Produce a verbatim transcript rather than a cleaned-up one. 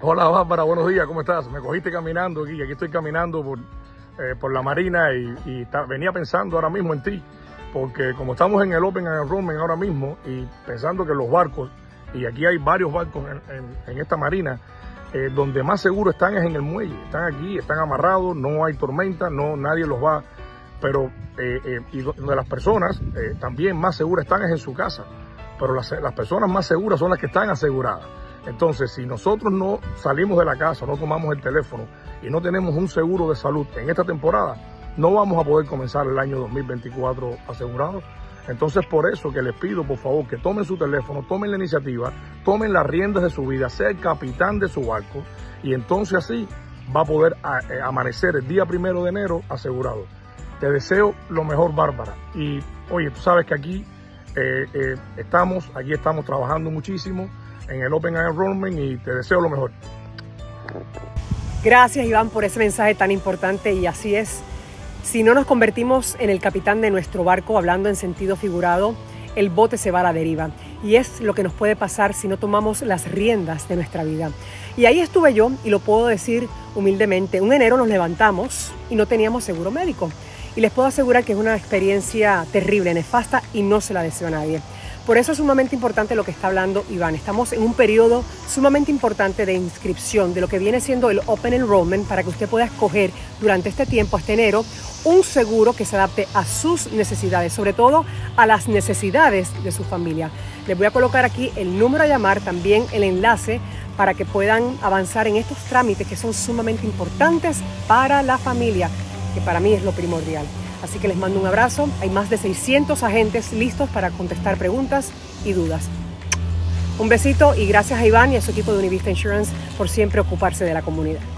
Hola Bárbara, buenos días, ¿cómo estás? Me cogiste caminando aquí, aquí estoy caminando por, eh, por la marina y, y ta, venía pensando ahora mismo en ti, porque como estamos en el Open Enrollment ahora mismo y pensando que los barcos, y aquí hay varios barcos en, en, en esta marina, eh, donde más seguros están es en el muelle, están aquí, están amarrados, no hay tormenta, no, nadie los va, pero eh, eh, y donde las personas eh, también más seguras están es en su casa, pero las, las personas más seguras son las que están aseguradas. Entonces, si nosotros no salimos de la casa, no tomamos el teléfono y no tenemos un seguro de salud en esta temporada, no vamos a poder comenzar el año dos mil veinticuatro asegurados. Entonces, por eso que les pido, por favor, que tomen su teléfono, tomen la iniciativa, tomen las riendas de su vida, sea el capitán de su barco, y entonces así va a poder a, eh, amanecer el día primero de enero asegurado. Te deseo lo mejor, Bárbara. Y, oye, tú sabes que aquí eh, eh, estamos, aquí estamos trabajando muchísimo en el Open Enrollment y te deseo lo mejor. Gracias, Iván, por ese mensaje tan importante, y así es. Si no nos convertimos en el capitán de nuestro barco, hablando en sentido figurado, el bote se va a la deriva. Y es lo que nos puede pasar si no tomamos las riendas de nuestra vida. Y ahí estuve yo, y lo puedo decir humildemente. Un enero nos levantamos y no teníamos seguro médico. Y les puedo asegurar que es una experiencia terrible, nefasta, y no se la deseo a nadie. Por eso es sumamente importante lo que está hablando Iván. Estamos en un periodo sumamente importante de inscripción de lo que viene siendo el Open Enrollment, para que usted pueda escoger durante este tiempo, este enero, un seguro que se adapte a sus necesidades, sobre todo a las necesidades de su familia. Les voy a colocar aquí el número a llamar, también el enlace, para que puedan avanzar en estos trámites que son sumamente importantes para la familia, que para mí es lo primordial. Así que les mando un abrazo. Hay más de seiscientos agentes listos para contestar preguntas y dudas. Un besito y gracias a Iván y a su equipo de Univista Insurance por siempre ocuparse de la comunidad.